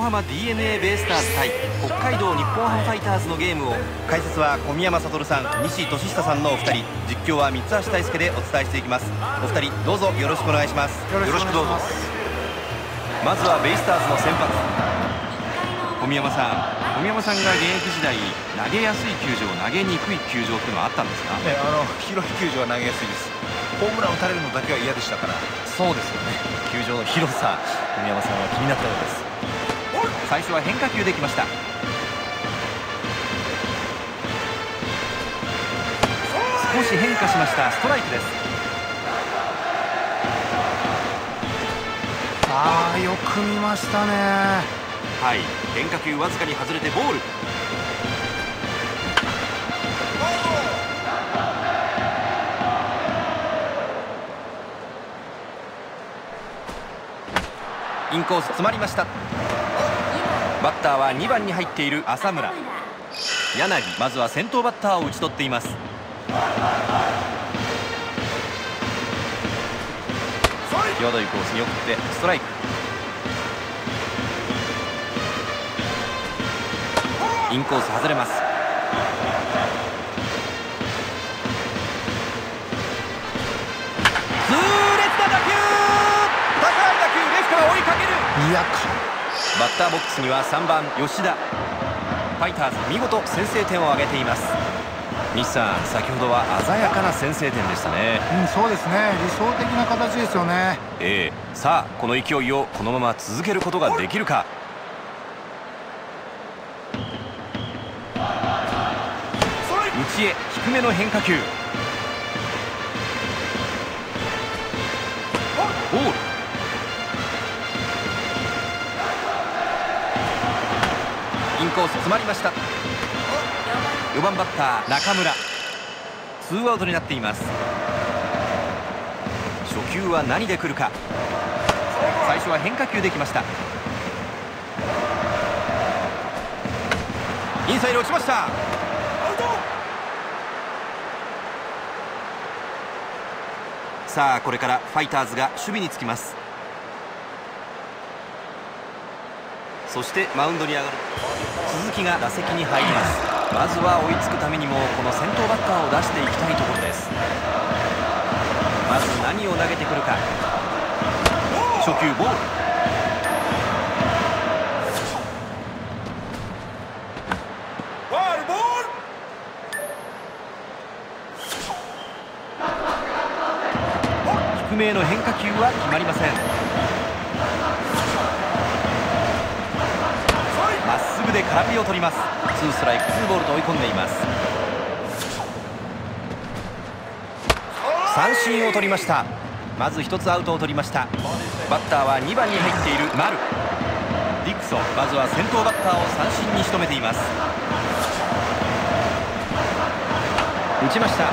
横浜 DeNA ベイスターズ対北海道日本ハムファイターズのゲームを、解説は小宮山悟さん、西俊久さんのお二人、実況は三橋大輔でお伝えしていきます。お二人どうぞよろしくお願いします。よろしくどうぞ。まずはベイスターズの先発、小宮山さんが現役時代投げやすい球場、投げにくい球場っていうのはあったんですか？ 広い球場は投げやすいです。ホームラン打たれるのだけは嫌でしたから。 そうですよね。球場の広さ、小宮山さんは気になったようです。最初は変化球できました。少し変化しました。ストライクです。 よく見ましたね。 はい、変化球わずかに外れてボール。インコース詰まりました。バッターは2番に入っている浅村。柳、まずは先頭バッターを打ち取っています。際どいコースに送ってストライク。インコース外れます。痛烈な打球、高い打球、レフトが追いかける。バッターボックスには3番吉田。ファイターズ見事先制点を挙げています。西さん、先ほどは鮮やかな先制点でしたね。 そうですね、理想的な形ですよね。 さあこの勢いをこのまま続けることができるか。内へ低めの変化球、ボール。インコース詰まりました。4番バッター中村、ツーアウトになっています。初球は何で来るか。最初は変化球できました。インサイド落ちました。さあこれからファイターズが守備につきます。そしてマウンドに上がる鈴木が打席に入ります。まずは追いつくためにもこの先頭バッターを出していきたいところです。まず何を投げてくるか。初球ボール。低めへの変化球は決まりません。まっすぐで空振りを取ります。ツーストライクツーボールと追い込んでいます。三振を取りました。まず1つアウトを取りました。バッターは2番に入っている丸。ディクソン、まずは先頭バッターを三振に仕留めています。打ちました。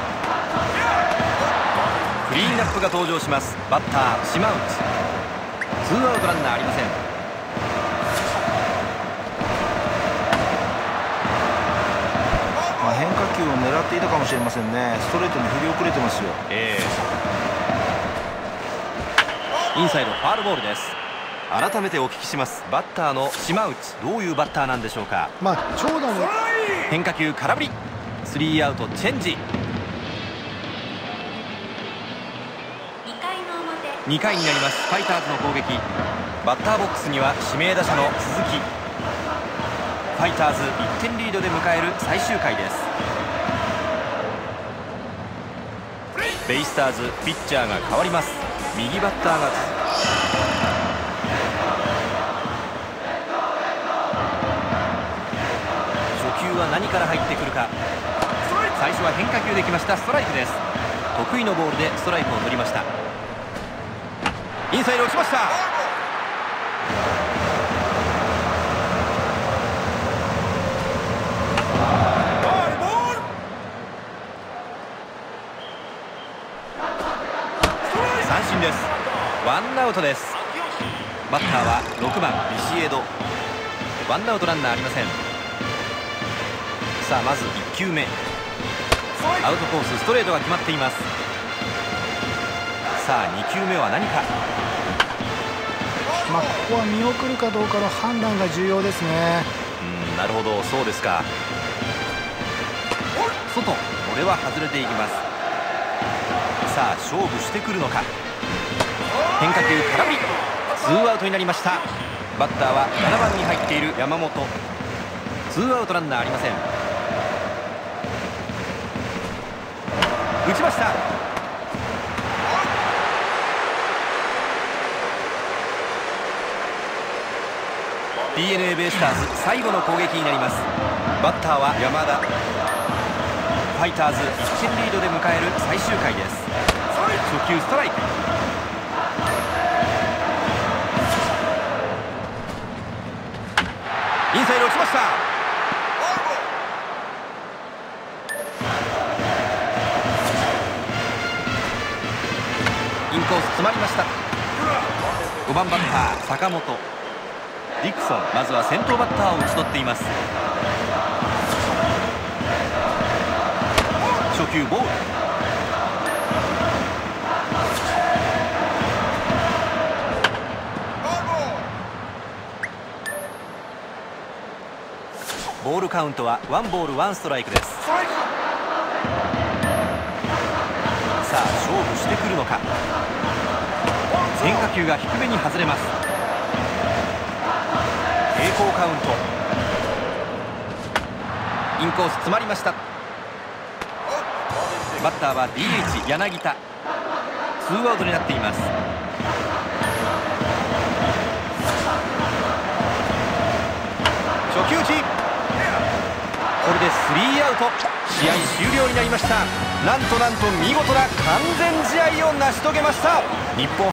クリーンアップが登場します。バッター島内。ツーアウトランナーありません。 変化球を狙っていたかもしれませんね。ストレートに振り遅れてますよ。 インサイドファウルボールです。改めてお聞きします。バッターの島内、どういうバッターなんでしょうか。 長打の変化球空振り。スリーアウトチェンジ。2回になります。ファイターズの攻撃。バッターボックスには指名打者の鈴木。ファイターズ1点リードで迎える最終回です。ベイスターズピッチャーが変わります。右バッターが初球は何から入ってくるか。最初は変化球できました。ストライクです。得意のボールでストライクを取りました。インサイド打ちました。三振です。ワンアウトです。バッターは6番ビシエド。ワンアウトランナーありません。さあまず1球目、アウトコースストレートが決まっています。さあ2球目は何か。 ここは見送るかどうかの判断が重要ですね。 なるほど、そうですか。外、これは外れていきます。さあ勝負してくるのか。変化球空振り、ツーアウトになりました。バッターは7番に入っている山本。ツーアウトランナーありません。打ちました。DNA ベイスターズ最後の攻撃になります。バッターは山田。ファイターズ1点リードで迎える最終回です。初球ストライク。インサイド落ちました。インコース詰まりました。5番バッター坂本。ディクソン、まずは先頭バッターを打ち取っています。初球ボール。ボールカウントはワンボールワンストライクです。さあ勝負してくるのか。変化球が低めに外れます。平行カウント。インコース詰まりました。バッターは DH 柳田。ツーアウトになっています。初球打ち。これでスリーアウト。試合終了になりました。なんと見事な完全試合を成し遂げました日本。